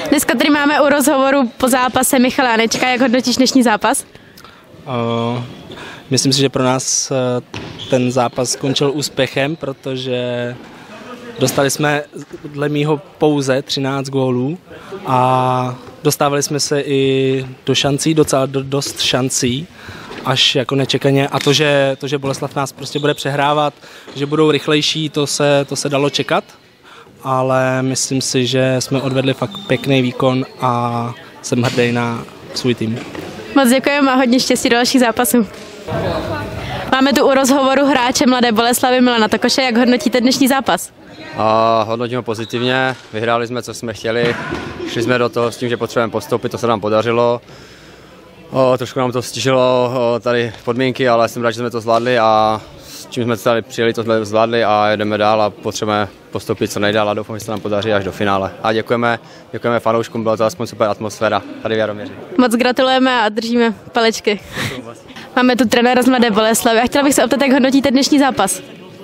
Dneska tady máme u rozhovoru po zápase Michala Janečka. Jak hodnotíš dnešní zápas? Myslím si, že pro nás ten zápas skončil úspěchem, protože dostali jsme dle mýho pouze 13 gólů a dostávali jsme se i do šancí, docela dost šancí, až jako nečekaně. A to, že Boleslav nás prostě bude přehrávat, že budou rychlejší, to se dalo čekat, ale myslím si, že jsme odvedli fakt pěkný výkon a jsem hrdý na svůj tým. Moc děkujeme a hodně štěstí do dalších zápasů. Máme tu u rozhovoru hráče Mladé Boleslavy Milana Tokoše. Jak hodnotíte dnešní zápas? Hodnotíme pozitivně, vyhráli jsme, co jsme chtěli, šli jsme do toho s tím, že potřebujeme postoupit, to se nám podařilo. Trošku nám to stižilo tady podmínky, ale jsem rád, že jsme to zvládli a s čím jsme tady přijeli, to jsme zvládli a jedeme dál a potřebujeme postoupit co nejdál a doufám, že se nám podaří až do finále. A děkujeme fanouškům, byla to aspoň super atmosféra tady v Jaroměři. Moc gratulujeme a držíme palečky. Máme tu trenéra z Mladé Boleslavy a chtěla bych se optat, jak hodnotíte dnešní zápas?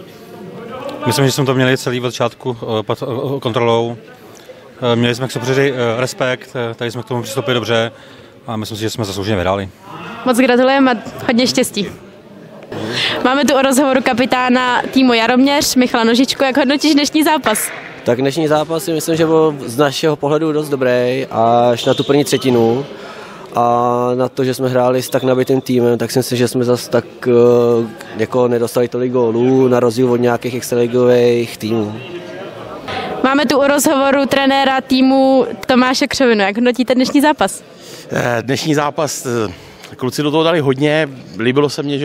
Myslím, že jsme to měli celý od začátku pod kontrolou. Měli jsme k soupeři respekt, tady jsme k tomu přistoupili dobře a myslím si, že jsme zaslouženě vyhráli. Moc gratulujeme a hodně štěstí. Máme tu o rozhovoru kapitána týmu Jaroměř, Michala Nožičku. Jak hodnotíš dnešní zápas? Tak dnešní zápas si myslím, že byl z našeho pohledu dost dobrý až na tu první třetinu. A na to, že jsme hráli s tak nabitým týmem, tak si myslím, že jsme zase tak jako nedostali tolik gólů na rozdíl od nějakých extraligových týmů. Máme tu u rozhovoru trenéra týmu Tomáše Křovinu. Jak hodnotíte dnešní zápas? Dnešní zápas, kluci do toho dali hodně, líbilo se mně,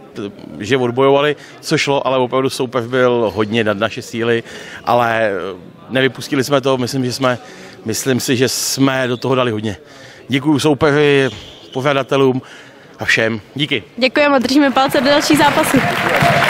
že odbojovali, co šlo, ale opravdu soupeř byl hodně nad naše síly, ale nevypustili jsme to, myslím si, že jsme do toho dali hodně. Děkuju soupeři, pořadatelům a všem. Díky. Děkujeme a držíme palce do dalších zápasů.